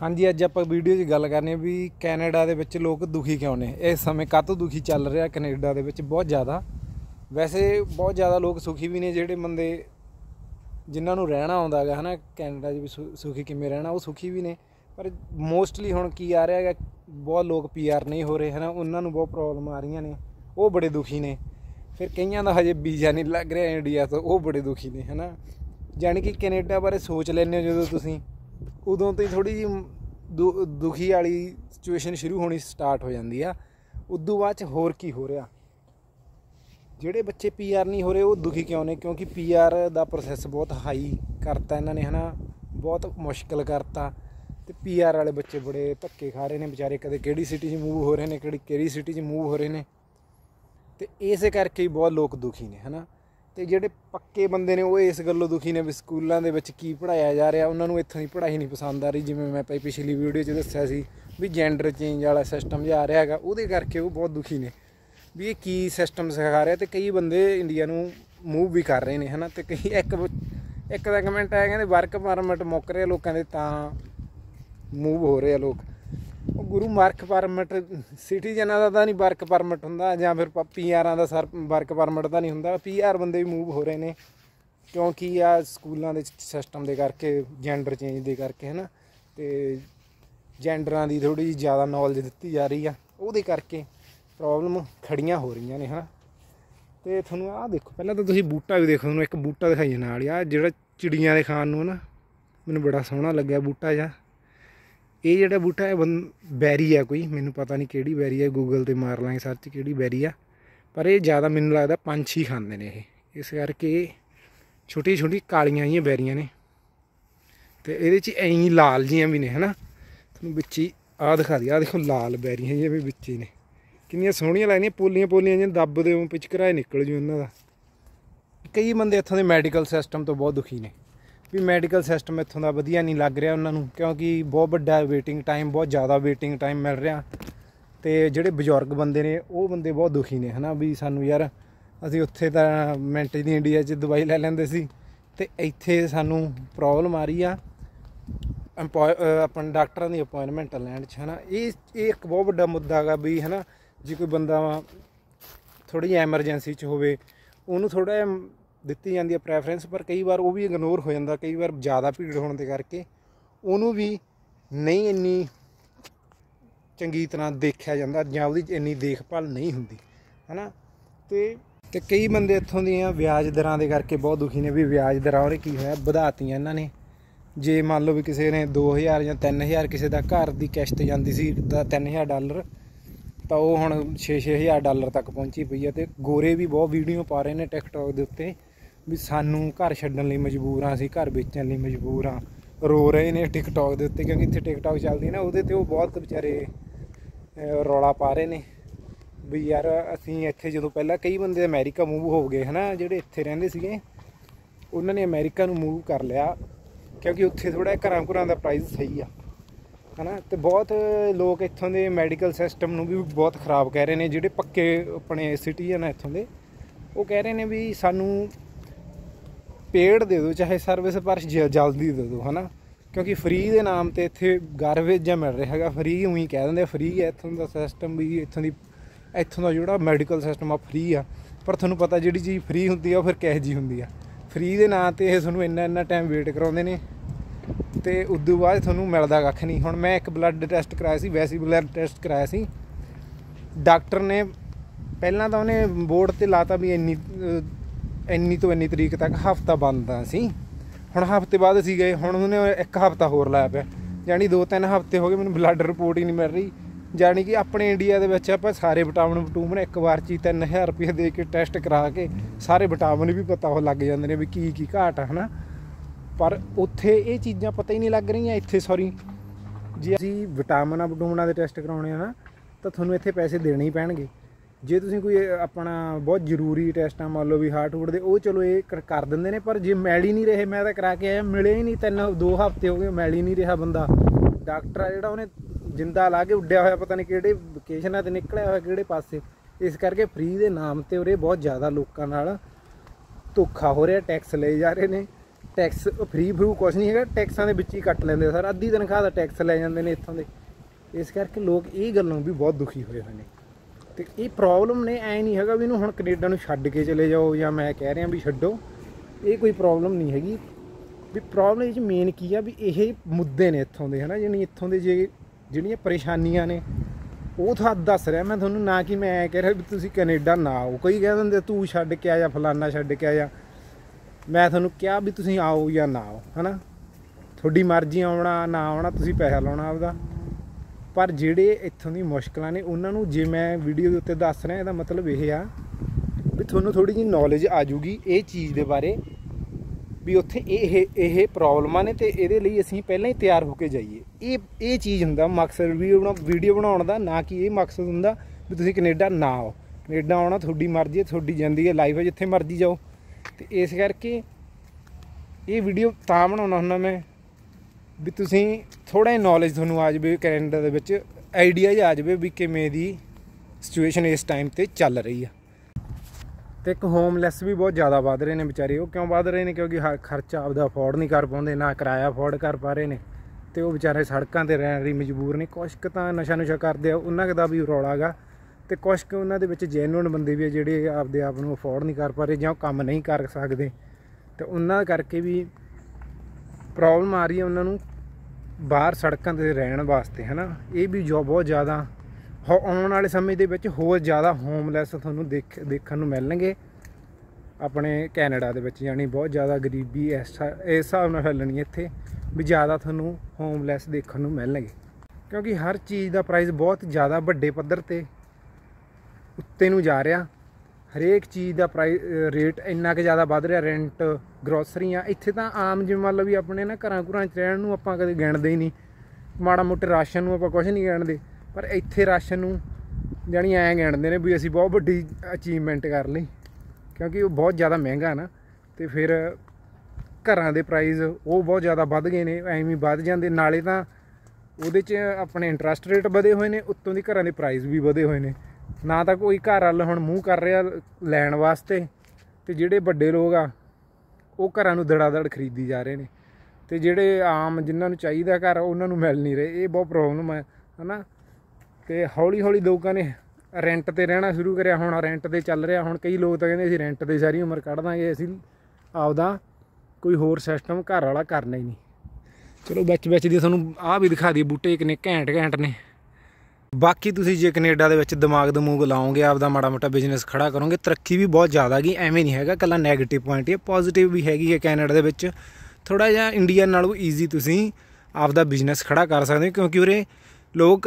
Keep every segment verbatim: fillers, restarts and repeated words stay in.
हाँ जी, अज आप वीडियो च गल करने भी कैनेडा दे विच लोग दुखी क्यों ने। इस समय कातों दुखी चल रहा कैनेडा दे विच बहुत ज़्यादा। वैसे बहुत ज़्यादा लोग सुखी भी ने, जिहड़े बंदे जिन्होंने रहना आउंदा है है ना कैनेडा भी सुखी किमें रहना, वो सुखी भी ने। पर मोस्टली हुण की आ रहा है, बहुत लोग पी आर नहीं हो रहे है ना, उन्होंने बहुत प्रॉब्लम आ रही ने, वो बड़े दुखी ने। फिर कईयां दा हजे वीज़ा नहीं लग रहा इंडिया तो वो बड़े दुखी ने है ना। जानी कि कैनेडा बारे सोच लैंदे हो जो तुसीं, उदों तो ही थोड़ी जी दु दुखी वाली सिचुएशन शुरू होनी स्टार्ट हो जाती है। उदों बाद च होर की हो रहा, ਜਿਹੜੇ बच्चे पी आर नहीं हो रहे वो दुखी क्यों ने? क्योंकि पी आर का प्रोसैस बहुत हाई करता इन्होंने है ना, बहुत मुश्किल करता। तो पी आर वाले बच्चे बड़े धक्के खा रहे हैं बेचारे, कदे किहड़ी सिटी च मूव हो रहे हैं, किहड़ी किहड़ी सिटी च मूव हो रहे हैं। तो इस करके ही बहुत लोग दुखी ने है ना। तो ਜਿਹੜੇ पक्के बंदे ने वो इस गल्लों दुखी ने भी स्कूलों के की पढ़ाया जा रहा, उन्होंने इत्थों की पढ़ाई नहीं पसंद आ रही। जिवें मैं पिछली वीडियो च दस्सिया सी भी जेंडर चेंज वाला सिस्टम जा रहा है, वो करके वो बहुत दुखी ने भी ये की सिस्टम सिखा रहा। तो कई बंदे इंडिया नूं मूव भी कर रहे हैं है ना। तो कई एक एक दा कमेंट आया कहते वर्क परमिट मुक रहे लोगों के, तां मूव हो रहे लोग। गुरु वर्क परमिट सिटीजनां दा तां नहीं वर्क परमिट हुंदा, जां फिर पी आरां दा सर वर्क परमिट तां नहीं हुंदा। पी आर बंदे भी मूव हो रहे हैं क्योंकि आ स्कूलों के सिस्टम के करके, जेंडर चेंज के करके है ना। तो जेंडरां की थोड़ी जी ज़्यादा नॉलेज दी जा रही है, वो करके प्रॉब्लम खड़ियां हो रही ने है ना। तो थोनों आ देखो, पहले तो तुसीं बूटा भी देखो, थोनों एक बूटा दिखाई नाल आ जिहड़ा चिड़ियां दे खाण नूं ना, मैनूं बड़ा सोहना लग्या बूटा जा। ये जोड़ा बूटा है बं बैरी है कोई, मैनूं पता नहीं किहड़ी बैरी है, गूगल ते मार लांगे सर्च किहड़ी बैरी है। पर ये ज़्यादा मैनूं लगदा पंछी खांदे ने ये, इस करके छोटी छोटी कालियां जिहियां बैरियां ने। तो ये ऐं लाल जिहियां भी ने है ना। तुहानूं बिच्ची आ दिखा दी, आ देखो लाल बैरियां जिहियां भी बिच्ची ने, किन्नियां सोहणियां लगदियां, पोलियां पोलियां जिहियां दबदे हो पिचकराए निकल जू इन्हां दा। कई बंदे इत्थों दे मैडिकल सिस्टम तो बहुत दुखी ने भी मैडिकल सिस्टम इत्थों दा वधिया नहीं लग रहा उन्होंने, क्योंकि बहुत बड़ा वेटिंग टाइम, बहुत ज़्यादा वेटिंग टाइम मिल रहा। तो जोड़े बजुर्ग बंदे ने वो बंदे बहुत दुखी ने है ना भी सानू यार, असीं उत्थे तां मिंट दी इंडिया च दवाई लै लैंदे सी, ते इत्थे सानू प्रॉब्लम आ रही आ अंपॉय अपन डॉक्टरां दी अपॉइंटमेंट लैण च है ना। ये एक बहुत बड़ा मुद्दा गा भी है ना। जे कोई बंदा थोड़ी जी एमरजेंसी च होवे, उन्होंने थोड़ा दित्ती जाती है प्रैफरेंस, पर कई बार वो भी इगनोर हो जाता, कई बार ज़्यादा भीड़ होने के करके उन्होंने भी नहीं इन्नी चंगी तरह देखा जाता, जां उहदी इन्नी देखभाल नहीं हुंदी है ना। तो ते कई बंदे इत्थों दियां ब्याज दरां दे करके बहुत दुखी ने भी ब्याज दरां उहने की होया वधातियां इन्हां ने। जे मान लो भी किसी ने दो हज़ार या तीन हज़ार किसी का घर की किश्त जाती सी तीन हज़ार डॉलर, तो वो हुण छे छे हज़ार डॉलर तक पहुँची पई है। तो गोरे भी बहुत वीडियो पा रहे हैं टिकटॉक के उत्ते भी सानू घर छड्डण लई मजबूर हाँ, असीं घर बेचण लई मजबूर हाँ, रो रहे हैं टिकटॉक के उत्ते, क्योंकि इत्थे टिकटॉक चलदी ना, उहदे ते वो बहुत बेचारे रौला पा रहे हैं भी यार असीं इत्थे जदों पहलां कई बंदे अमेरिका मूव हो गए है ना, जिहड़े इत्थे रहिंदे सीगे उन्होंने अमेरिका नूं मूव कर लिया, क्योंकि उत्थे थोड़ा घरां घुरां दा प्राइस सही आ है ना। तो बहुत लोग इत्थों के मैडिकल सिस्टम नूं भी बहुत खराब कह रहे हैं, जिहड़े पक्के अपने सिटीजन इत्थों के, वो कह रहे हैं भी सानू पेड दे दो, चाहे सर्विस पर जल्दी दे दो है ना। क्योंकि फ्री के नाम पर इत्थे गारबेज जिहा मिल रहा है, फ्री उईं कह देंगे फ्री है इत्थों का सिस्टम भी, इत्थों की इत्थों का जोड़ा मैडिकल सिस्टम आ फ्री आ। पर तुहानूं पता जिहड़ी चीज़ फ्री हुंदी आ फिर किहो जी हुंदी आ। फ्री के नाम पर तुहानूं इन्ना इन्ना टाइम वेट कराउंदे ने, तो उदों बाद तुहानूं मिलदा कक्ख नहीं। हुण मैं एक ब्लड टैसट कराया सी, वैसे ब्लड टैसट कराया सी, डॉक्टर ने पहलां तां उहने बोर्ड ते लाता भी इन्नी इन्नी तो इन्नी तरीक तक हफ्ता बंद आ सी। हुण हफ्ते बाद असीं गए, हुण उहने एक हफ्ता होर लाया पिया, जानी दो तीन हफ्ते हो गए मैनूं ब्लड रिपोर्ट ही नहीं मिल रही। जानी कि अपने इंडिया दे विच आपां सारे विटामिन वटूमिन एक बार च तीन हज़ार रुपये दे के टैसट करा के सारे विटामिन भी पता लग जाते हैं भी की की घाट है ना। पर उत्थे ये चीज़ां पता ही नहीं लग रही इत्थे। सॉरी जे असीं विटामिन वटूमिना के टैसट कराउणे है ना, तो तुहानूं इत्थे पैसे देने ही पैणगे। जे तुसीं कोई अपना बहुत जरूरी टैसट मान लो भी हार्ट हूट दे, वो चलो ये कर देंगे ने, पर जे मिल ही नहीं रहे, मैं तो करा के आया मिले ही नहीं, तीन दो हफ्ते हो गए मिल ही नहीं रहा बंदा। डॉक्टर आ जिहड़ा उहने जिंदा ला के उड्डिया होया, पता नहीं किहड़े वेकेशनां ते निकलिया होया किहड़े पासे। इस करके फ्री के नाम पर उरे बहुत ज़्यादा लोगों नाल धोखा हो रहा, टैक्स ले जा रहे हैं। ਟੈਕਸ ਫਰੀ ਫਰੂ ਕੁਛ ਨਹੀਂ ਹੈਗਾ, ਟੈਕਸਾਂ ਦੇ ਵਿੱਚ ਹੀ ਕੱਟ ਲੈਂਦੇ ਸਰ, ਅੱਧੀ ਤਨਖਾਹ ਦਾ ਟੈਕਸ ਲੈ ਜਾਂਦੇ ਨੇ ਇੱਥੋਂ ਦੇ। ਇਸ ਕਰਕੇ ਲੋਕ ਇਹ ਗੱਲੋਂ ਵੀ ਬਹੁਤ ਦੁਖੀ ਹੋਏ ਹੋਏ ਨੇ। ਅਤੇ ਇਹ ਪ੍ਰੋਬਲਮ ਨੇ, ਐਂ ਨਹੀਂ ਹੈਗਾ ਵੀ ਇਹਨੂੰ ਹੁਣ ਕੈਨੇਡਾ ਨੂੰ ਛੱਡ ਕੇ ਚਲੇ ਜਾਓ ਜਾਂ ਮੈਂ ਕਹਿ ਰਿਹਾ ਵੀ ਛੱਡੋ, ਇਹ ਕੋਈ ਪ੍ਰੋਬਲਮ ਨਹੀਂ ਹੈਗੀ। ਵੀ ਪ੍ਰੋਬਲਮ ਇਹ 'ਚ ਮੇਨ ਕੀ ਆ ਵੀ ਇਹ ਮੁੱਦੇ ਨੇ ਇੱਥੋਂ ਦੇ, ਹੈ ਨਾ, ਜਾਣੀ ਇੱਥੋਂ ਦੇ ਜੇ ਜਿਹੜੀਆਂ ਪਰੇਸ਼ਾਨੀਆਂ ਨੇ ਉਹ ਤੁਹਾਨੂੰ ਦੱਸ ਰਿਹਾ ਮੈਂ ਤੁਹਾਨੂੰ, ਨਾ ਕਿ ਮੈਂ ਕਹਿ ਰਿਹਾ ਵੀ ਤੁਸੀਂ ਕੈਨੇਡਾ ਨਾ ਆਓ। ਕਈ ਕਹਿ ਦਿੰਦੇ ਤੂੰ ਛੱਡ ਕੇ ਆ ਜਾਂ ਫਲਾਨਾ ਛੱਡ ਕੇ ਆ ਜਾ, ਮੈਂ ਤੁਹਾਨੂੰ ਕਿਹਾ ਵੀ ਤੁਸੀਂ ਆਓ ਜਾਂ ਨਾ ਆਓ, ਹੈ ਨਾ, ਤੁਹਾਡੀ ਮਰਜ਼ੀ ਆਉਣਾ ਨਾ ਆਉਣਾ, ਤੁਸੀਂ ਪੈਸਾ ਲਾਉਣਾ ਆਪਦਾ। ਪਰ ਜਿਹੜੇ ਇੱਥੋਂ ਦੀ ਮੁਸ਼ਕਲਾਂ ਨੇ ਉਹਨਾਂ ਨੂੰ ਜੇ ਮੈਂ ਵੀਡੀਓ ਦੇ ਉੱਤੇ ਦੱਸ ਰਿਹਾ, ਇਹਦਾ ਮਤਲਬ ਇਹ ਆ ਵੀ ਤੁਹਾਨੂੰ ਥੋੜ੍ਹੀ ਜਿਹੀ ਨੌਲੇਜ ਆ ਜੂਗੀ ਇਹ ਚੀਜ਼ ਦੇ ਬਾਰੇ ਵੀ ਉੱਥੇ ਇਹ ਇਹ ਪ੍ਰੋਬਲਮਾਂ ਨੇ, ਅਤੇ ਇਹਦੇ ਲਈ ਅਸੀਂ ਪਹਿਲਾਂ ਹੀ ਤਿਆਰ ਹੋ ਕੇ ਜਾਈਏ। ਇਹ ਇਹ ਚੀਜ਼ ਹੁੰਦਾ ਮਕਸਦ ਵੀ ਬਣਾ ਵੀਡੀਓ ਬਣਾਉਣ ਦਾ, ਨਾ ਕਿ ਇਹ ਮਕਸਦ ਹੁੰਦਾ ਵੀ ਤੁਸੀਂ ਕੈਨੇਡਾ ਨਾ ਆਓ। ਕੈਨੇਡਾ ਆਉਣਾ ਤੁਹਾਡੀ ਮਰਜ਼ੀ ਹੈ, ਤੁਹਾਡੀ ਜ਼ਿੰਦਗੀ ਹੈ, ਲਾਈਫ ਹੈ, ਜਿੱਥੇ ਮਰਜ਼ੀ ਜਾਓ। ਅਤੇ ਇਸ ਕਰਕੇ ਇਹ ਵੀਡੀਓ ਤਾਂ ਬਣਾਉਣਾ ਹੁੰਦਾ ਮੈਂ ਵੀ ਤੁਸੀਂ ਥੋੜ੍ਹਾ ਜਿਹਾ ਨੌਲੇਜ ਤੁਹਾਨੂੰ ਆ ਜਾਵੇ ਕੈਨੇਡਾ ਦੇ ਵਿੱਚ, ਆਈਡੀਆ ਜਿਹਾ ਆ ਜਾਵੇ ਵੀ ਕਿਵੇਂ ਦੀ ਸਿਚੁਏਸ਼ਨ ਇਸ ਟਾਈਮ 'ਤੇ ਚੱਲ ਰਹੀ ਆ। ਅਤੇ ਇੱਕ ਹੋਮਲੈਸ ਵੀ ਬਹੁਤ ਜ਼ਿਆਦਾ ਵੱਧ ਰਹੇ ਨੇ ਵਿਚਾਰੇ। ਉਹ ਕਿਉਂ ਵੱਧ ਰਹੇ ਨੇ? ਕਿਉਂਕਿ ਹ ਖਰਚਾ ਆਪਦਾ ਅਫੋਰਡ ਨਹੀਂ ਕਰ ਪਾਉਂਦੇ, ਨਾ ਕਿਰਾਇਆ ਅਫੋਰਡ ਕਰ ਪਾ ਰਹੇ ਨੇ, ਅਤੇ ਉਹ ਵਿਚਾਰੇ ਸੜਕਾਂ 'ਤੇ ਰਹਿਣ ਲਈ ਮਜਬੂਰ ਨੇ। ਕੁਛ ਕੁ ਤਾਂ ਨਸ਼ਾ ਨੁਸ਼ਾ ਕਰਦੇ ਆ, ਉਹਨਾਂ ਕੁ ਦਾ ਵੀ ਰੌਲਾ ਗਾ, ਅਤੇ ਕੁਛ ਕੁ ਉਹਨਾਂ ਦੇ ਵਿੱਚ ਜੈਨੂਅਨ ਬੰਦੇ ਵੀ ਆ ਜਿਹੜੇ ਆਪਦੇ ਆਪ ਨੂੰ ਅਫੋਰਡ ਨਹੀਂ ਕਰ ਪਾ ਰਹੇ ਜਾਂ ਉਹ ਕੰਮ ਨਹੀਂ ਕਰ ਸਕਦੇ, ਅਤੇ ਉਹਨਾਂ ਕਰਕੇ ਵੀ ਪ੍ਰੋਬਲਮ ਆ ਰਹੀ ਹੈ ਉਹਨਾਂ ਨੂੰ ਬਾਹਰ ਸੜਕਾਂ 'ਤੇ ਰਹਿਣ ਵਾਸਤੇ, ਹੈ ਨਾ। ਇਹ ਵੀ ਜੋ ਬਹੁਤ ਜ਼ਿਆਦਾ ਹੋ ਆਉਣ ਵਾਲੇ ਸਮੇਂ ਦੇ ਵਿੱਚ ਹੋਰ ਜ਼ਿਆਦਾ ਹੋਮਲੈਸ ਤੁਹਾਨੂੰ ਦੇਖ ਦੇਖਣ ਨੂੰ ਮਿਲਣਗੇ ਆਪਣੇ ਕੈਨੇਡਾ ਦੇ ਵਿੱਚ। ਯਾਨੀ ਬਹੁਤ ਜ਼ਿਆਦਾ ਗਰੀਬੀ ਇਸ ਇਸ ਹਿਸਾਬ ਨਾਲ ਫੈਲਣੀ ਇੱਥੇ ਵੀ ਜ਼ਿਆਦਾ ਤੁਹਾਨੂੰ ਹੋਮਲੈਸ ਦੇਖਣ ਨੂੰ ਮਿਲਣਗੇ, ਕਿਉਂਕਿ ਹਰ ਚੀਜ਼ ਦਾ ਪ੍ਰਾਈਸ ਬਹੁਤ ਜ਼ਿਆਦਾ ਵੱਡੇ ਪੱਧਰ 'ਤੇ ਉੱਤੇ ਨੂੰ ਜਾ ਰਿਹਾ। ਹਰੇਕ ਚੀਜ਼ ਦਾ ਪ੍ਰਾਈ ਰੇਟ ਇੰਨਾ ਕੁ ਜ਼ਿਆਦਾ ਵੱਧ ਰਿਹਾ। ਰੈਂਟ, ਗਰੋਸਰੀਆਂ, ਇੱਥੇ ਤਾਂ ਆਮ ਜਿਵੇਂ ਮੰਨ ਲਓ ਵੀ ਆਪਣੇ ਨਾ ਘਰਾਂ ਘੁਰਾਂ 'ਚ ਰਹਿਣ ਨੂੰ ਆਪਾਂ ਕਦੇ ਗਿਣਦੇ ਹੀ ਨਹੀਂ, ਮਾੜਾ ਮੋਟੇ ਰਾਸ਼ਨ ਨੂੰ ਆਪਾਂ ਕੁਛ ਨਹੀਂ ਗਿਣਦੇ, ਪਰ ਇੱਥੇ ਰਾਸ਼ਨ ਨੂੰ ਜਾਣੀ ਐਂ ਗਿਣਦੇ ਨੇ ਵੀ ਅਸੀਂ ਬਹੁਤ ਵੱਡੀ ਅਚੀਵਮੈਂਟ ਕਰ ਲਈ, ਕਿਉਂਕਿ ਉਹ ਬਹੁਤ ਜ਼ਿਆਦਾ ਮਹਿੰਗਾ ਨਾ। ਅਤੇ ਫਿਰ ਘਰਾਂ ਦੇ ਪ੍ਰਾਈਜ਼ ਉਹ ਬਹੁਤ ਜ਼ਿਆਦਾ ਵੱਧ ਗਏ ਨੇ, ਐਵੇਂ ਵੱਧ ਜਾਂਦੇ। ਨਾਲੇ ਤਾਂ ਉਹਦੇ 'ਚ ਆਪਣੇ ਇੰਟਰਸਟ ਰੇਟ ਵਧੇ ਹੋਏ ਨੇ, ਉੱਤੋਂ ਦੀ ਘਰਾਂ ਦੇ ਪ੍ਰਾਈਜ਼ ਵੀ ਵਧੇ ਹੋਏ ਨੇ। ਨਾ ਤਾਂ ਕੋਈ ਘਰ ਵੱਲ ਹੁਣ ਮੂੰਹ ਕਰ ਰਿਹਾ ਲੈਣ ਵਾਸਤੇ, ਅਤੇ ਜਿਹੜੇ ਵੱਡੇ ਲੋਕ ਆ ਉਹ ਘਰਾਂ ਨੂੰ ਦੜਾ ਦੜ ਖਰੀਦੀ ਜਾ ਰਹੇ ਨੇ, ਅਤੇ ਜਿਹੜੇ ਆਮ ਜਿਨ੍ਹਾਂ ਨੂੰ ਚਾਹੀਦਾ ਘਰ ਉਹਨਾਂ ਨੂੰ ਮਿਲ ਨਹੀਂ ਰਹੇ। ਇਹ ਬਹੁਤ ਪ੍ਰੋਬਲਮ ਹੈ, ਹੈ ਨਾ। ਅਤੇ ਹੌਲੀ ਹੌਲੀ ਲੋਕਾਂ ਨੇ ਰੈਂਟ 'ਤੇ ਰਹਿਣਾ ਸ਼ੁਰੂ ਕਰਿਆ। ਹੁਣ ਰੈਂਟ 'ਤੇ ਚੱਲ ਰਿਹਾ। ਹੁਣ ਕਈ ਲੋਕ ਤਾਂ ਕਹਿੰਦੇ ਅਸੀਂ ਰੈਂਟ 'ਤੇ ਸਾਰੀ ਉਮਰ ਕੱਢ ਦਾਂਗੇ, ਅਸੀਂ ਆਪਦਾ ਕੋਈ ਹੋਰ ਸਿਸਟਮ ਘਰ ਵਾਲਾ ਕਰਨਾ ਹੀ ਨਹੀਂ। ਚਲੋ ਵਿੱਚ ਵਿੱਚ ਦੀ ਤੁਹਾਨੂੰ ਆਹ ਵੀ ਦਿਖਾ ਦਈਏ, ਬੂਟੇ ਕਿੰਨੇ ਘੈਂਟ ਘੈਂਟ ਨੇ। ਬਾਕੀ ਤੁਸੀਂ ਜੇ ਕੈਨੇਡਾ ਦੇ ਵਿੱਚ ਦਿਮਾਗ ਦਮੂਗ ਲਾਓਗੇ, ਆਪਦਾ ਮਾੜਾ ਮੋਟਾ ਬਿਜ਼ਨਸ ਖੜਾ ਕਰੋਗੇ, ਤਰੱਕੀ ਵੀ ਬਹੁਤ ਜ਼ਿਆਦਾ ਗਈ। ਐਵੇਂ ਨਹੀਂ ਹੈਗਾ ਇਕੱਲਾ ਨੈਗੇਟਿਵ ਪੁਆਇੰਟ ਹੀ, ਪੋਜ਼ੀਟਿਵ ਵੀ ਹੈਗੀ ਹੈ ਕੈਨੇਡਾ ਦੇ ਵਿੱਚ। ਥੋੜ੍ਹਾ ਜਿਹਾ ਇੰਡੀਆ ਨਾਲੋਂ ਈਜ਼ੀ ਤੁਸੀਂ ਆਪਦਾ ਬਿਜ਼ਨਸ ਖੜਾ ਕਰ ਸਕਦੇ ਹੋ, ਕਿਉਂਕਿ ਉਰੇ ਲੋਕ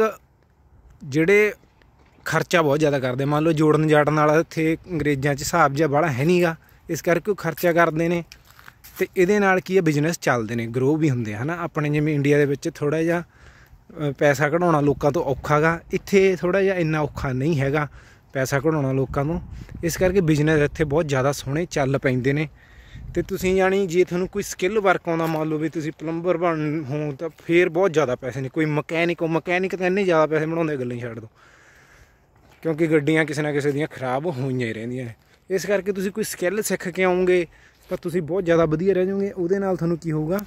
ਜਿਹੜੇ ਖਰਚਾ ਬਹੁਤ ਜ਼ਿਆਦਾ ਕਰਦੇ। ਮੰਨ ਲਓ ਜੋੜਨ ਜਾੜਨ ਵਾਲਾ ਇੱਥੇ ਅੰਗਰੇਜ਼ਾਂ 'ਚ ਹਿਸਾਬ ਜਿਹਾ ਬਾਹਲਾ ਹੈ ਨਹੀਂ ਗਾ, ਇਸ ਕਰਕੇ ਉਹ ਖਰਚਾ ਕਰਦੇ ਨੇ, ਅਤੇ ਇਹਦੇ ਨਾਲ ਕੀ ਹੈ ਬਿਜ਼ਨਸ ਚੱਲਦੇ ਨੇ, ਗਰੋ ਵੀ ਹੁੰਦੇ ਆ, ਹੈ ਨਾ। ਆਪਣੇ ਜਿਵੇਂ ਇੰਡੀਆ ਦੇ ਵਿੱਚ ਥੋੜ੍ਹਾ ਜਿਹਾ ਪੈਸਾ ਕਢਾਉਣਾ ਲੋਕਾਂ ਤੋਂ ਔਖਾ ਗਾ, ਇੱਥੇ ਥੋੜ੍ਹਾ ਜਿਹਾ ਇੰਨਾ ਔਖਾ ਨਹੀਂ ਹੈਗਾ ਪੈਸਾ ਕਢਾਉਣਾ ਲੋਕਾਂ ਤੋਂ। ਇਸ ਕਰਕੇ ਬਿਜ਼ਨਸ ਇੱਥੇ ਬਹੁਤ ਜ਼ਿਆਦਾ ਸੋਹਣੇ ਚੱਲ ਪੈਂਦੇ ਨੇ। ਅਤੇ ਤੁਸੀਂ ਜਾਣੀ ਜੇ ਤੁਹਾਨੂੰ ਕੋਈ ਸਕਿੱਲ ਵਰਕ ਆਉਂਦਾ, ਮੰਨ ਲਓ ਵੀ ਤੁਸੀਂ ਪਲੰਬਰ ਬਣ ਹੋ, ਤਾਂ ਫਿਰ ਬਹੁਤ ਜ਼ਿਆਦਾ ਪੈਸੇ ਨੇ। ਕੋਈ ਮਕੈਨਿਕ ਹੋ, ਮਕੈਨਿਕ ਤਾਂ ਇੰਨੇ ਜ਼ਿਆਦਾ ਪੈਸੇ ਬਣਾਉਂਦੇ ਗੱਲਾਂ ਹੀ ਛੱਡ ਦਿਓ, ਕਿਉਂਕਿ ਗੱਡੀਆਂ ਕਿਸੇ ਨਾ ਕਿਸੇ ਦੀਆਂ ਖਰਾਬ ਹੋਈਆਂ ਹੀ ਰਹਿੰਦੀਆਂ ਨੇ। ਇਸ ਕਰਕੇ ਤੁਸੀਂ ਕੋਈ ਸਕਿੱਲ ਸਿੱਖ ਕੇ ਆਉਂਗੇ ਤਾਂ ਤੁਸੀਂ ਬਹੁਤ ਜ਼ਿਆਦਾ ਵਧੀਆ ਰਹਿ ਜਾਓਗੇ। ਉਹਦੇ ਨਾਲ ਤੁਹਾਨੂੰ ਕੀ ਹੋਊਗਾ,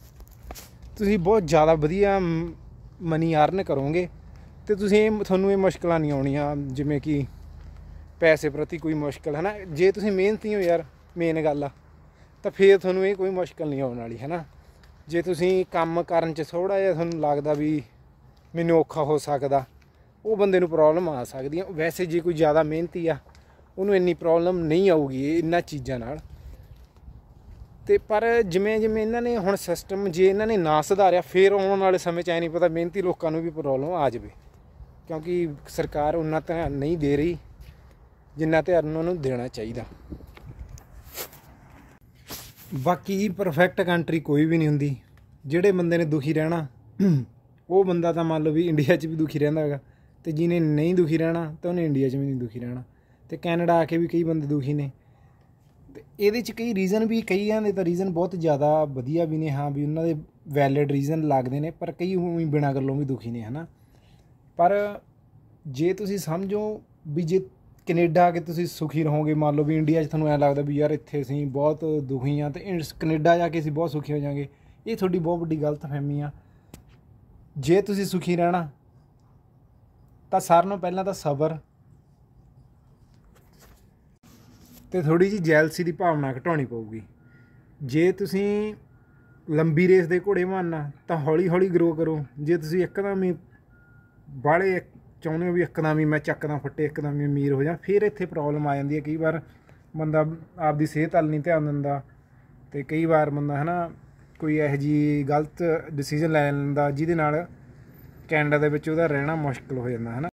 ਤੁਸੀਂ ਬਹੁਤ ਜ਼ਿਆਦਾ ਵਧੀਆ ਮਨੀ ਅਰਨ ਕਰੋਗੇ, ਅਤੇ ਤੁਸੀਂ ਇਹ ਤੁਹਾਨੂੰ ਇਹ ਮੁਸ਼ਕਿਲਾਂ ਨਹੀਂ ਆਉਣੀਆਂ ਜਿਵੇਂ ਕਿ ਪੈਸੇ ਪ੍ਰਤੀ ਕੋਈ ਮੁਸ਼ਕਿਲ, ਹੈ ਨਾ। ਜੇ ਤੁਸੀਂ ਮਿਹਨਤੀ ਹੋ ਯਾਰ, ਮੇਨ ਗੱਲ ਆ, ਤਾਂ ਫਿਰ ਤੁਹਾਨੂੰ ਇਹ ਕੋਈ ਮੁਸ਼ਕਿਲ ਨਹੀਂ ਆਉਣ ਵਾਲੀ, ਹੈ ਨਾ। ਜੇ ਤੁਸੀਂ ਕੰਮ ਕਰਨ 'ਚ ਥੋੜ੍ਹਾ ਜਿਹਾ ਤੁਹਾਨੂੰ ਲੱਗਦਾ ਵੀ ਮੈਨੂੰ ਔਖਾ ਹੋ ਸਕਦਾ, ਉਹ ਬੰਦੇ ਨੂੰ ਪ੍ਰੋਬਲਮ ਆ ਸਕਦੀ ਹੈ। ਵੈਸੇ ਜੇ ਕੋਈ ਜ਼ਿਆਦਾ ਮਿਹਨਤੀ ਆ ਉਹਨੂੰ ਇੰਨੀ ਪ੍ਰੋਬਲਮ ਨਹੀਂ ਆਊਗੀ ਇਹਨਾਂ ਚੀਜ਼ਾਂ ਨਾਲ। ਅਤੇ ਪਰ ਜਿਵੇਂ ਜਿਵੇਂ ਇਹਨਾਂ ਨੇ ਹੁਣ ਸਿਸਟਮ ਜੇ ਇਹਨਾਂ ਨੇ ਨਾ ਸੁਧਾਰਿਆ, ਫਿਰ ਆਉਣ ਵਾਲੇ ਸਮੇਂ 'ਚ ਐਂ ਨਹੀਂ ਪਤਾ ਮਿਹਨਤੀ ਲੋਕਾਂ ਨੂੰ ਵੀ ਪ੍ਰੋਬਲਮ ਆ ਜਾਵੇ, ਕਿਉਂਕਿ ਸਰਕਾਰ ਉਨਾ ਧਿਆਨ ਨਹੀਂ ਦੇ ਰਹੀ ਜਿੰਨਾ ਧਿਆਨ ਉਹਨਾਂ ਨੂੰ ਦੇਣਾ ਚਾਹੀਦਾ। ਬਾਕੀ ਪਰਫੈਕਟ ਕੰਟਰੀ ਕੋਈ ਵੀ ਨਹੀਂ ਹੁੰਦੀ। ਜਿਹੜੇ ਬੰਦੇ ਨੇ ਦੁਖੀ ਰਹਿਣਾ ਉਹ ਬੰਦਾ ਤਾਂ ਮੰਨ ਲਓ ਵੀ ਇੰਡੀਆ 'ਚ ਵੀ ਦੁਖੀ ਰਹਿੰਦਾ ਹੈਗਾ, ਅਤੇ ਜਿਹਨੇ ਨਹੀਂ ਦੁਖੀ ਰਹਿਣਾ ਤਾਂ ਉਹਨੇ ਇੰਡੀਆ 'ਚ ਵੀ ਨਹੀਂ ਦੁਖੀ ਰਹਿਣਾ। ਅਤੇ ਕੈਨੇਡਾ ਆ ਕੇ ਵੀ ਕਈ ਬੰਦੇ ਦੁਖੀ ਨੇ, ਅਤੇ ਇਹਦੇ 'ਚ ਕਈ ਰੀਜ਼ਨ ਵੀ, ਕਈਆਂ ਦੇ ਤਾਂ ਰੀਜ਼ਨ ਬਹੁਤ ਜ਼ਿਆਦਾ ਵਧੀਆ ਵੀ ਨੇ, ਹਾਂ ਵੀ ਉਹਨਾਂ ਦੇ ਵੈਲਿਡ ਰੀਜ਼ਨ ਲੱਗਦੇ ਨੇ, ਪਰ ਕਈ ਉਵੇਂ ਬਿਨਾਂ ਗੱਲੋਂ ਵੀ ਦੁਖੀ ਨੇ, ਹੈ ਨਾ। ਪਰ ਜੇ ਤੁਸੀਂ ਸਮਝੋ ਵੀ ਜੇ ਕੈਨੇਡਾ ਆ ਕੇ ਤੁਸੀਂ ਸੁਖੀ ਰਹੋਗੇ। ਮੰਨ ਲਓ ਵੀ ਇੰਡੀਆ 'ਚ ਤੁਹਾਨੂੰ ਐਂ ਲੱਗਦਾ ਵੀ ਯਾਰ ਇੱਥੇ ਅਸੀਂ ਬਹੁਤ ਦੁਖੀ ਹਾਂ ਅਤੇ ਕੈਨੇਡਾ ਜਾ ਕੇ ਅਸੀਂ ਬਹੁਤ ਸੁਖੀ ਹੋ ਜਾਵਾਂਗੇ। ਇਹ ਤੁਹਾਡੀ ਬਹੁਤ ਵੱਡੀ ਗਲਤਫਹਿਮੀ ਆ। ਜੇ ਤੁਸੀਂ ਸੁਖੀ ਰਹਿਣਾ ਤਾਂ ਸਾਰਿਆਂ ਨਾਲੋਂ ਪਹਿਲਾਂ ਤਾਂ ਸਬਰ ਅਤੇ ਥੋੜ੍ਹੀ ਜਿਹੀ ਜੈਲਸੀ ਦੀ ਭਾਵਨਾ ਘਟਾਉਣੀ ਪਊਗੀ। ਜੇ ਤੁਸੀਂ ਲੰਬੀ ਰੇਸ ਦੇ ਘੋੜੇ ਬਣਨਾ ਤਾਂ ਹੌਲੀ ਹੌਲੀ ਗਰੋ ਕਰੋ। ਜੇ ਤੁਸੀਂ ਇੱਕਦਮ ਹੀ ਬਾਹਲੇ ਚਾਹੁੰਦੇ ਹੋ ਵੀ ਇੱਕਦਮ ਹੀ ਮੈਂ ਚੱਕਦਾ ਫੱਟੇ ਇੱਕਦਮ ਹੀ ਅਮੀਰ ਹੋ ਜਾ, ਫਿਰ ਇੱਥੇ ਪ੍ਰੋਬਲਮ ਆ ਜਾਂਦੀ ਹੈ। ਕਈ ਵਾਰ ਬੰਦਾ ਆਪਦੀ ਸਿਹਤ ਵੱਲ ਨਹੀਂ ਧਿਆਨ ਦਿੰਦਾ ਅਤੇ ਕਈ ਵਾਰ ਬੰਦਾ ਹੈ ਨਾ ਕੋਈ ਇਹੋ ਜਿਹੀ ਗਲਤ ਡਿਸੀਜ਼ਨ ਲੈ ਲੈਂਦਾ ਜਿਹਦੇ ਨਾਲ ਕੈਨੇਡਾ ਦੇ ਵਿੱਚ ਉਹਦਾ ਰਹਿਣਾ ਮੁਸ਼ਕਿਲ ਹੋ ਜਾਂਦਾ ਹੈ ਨਾ।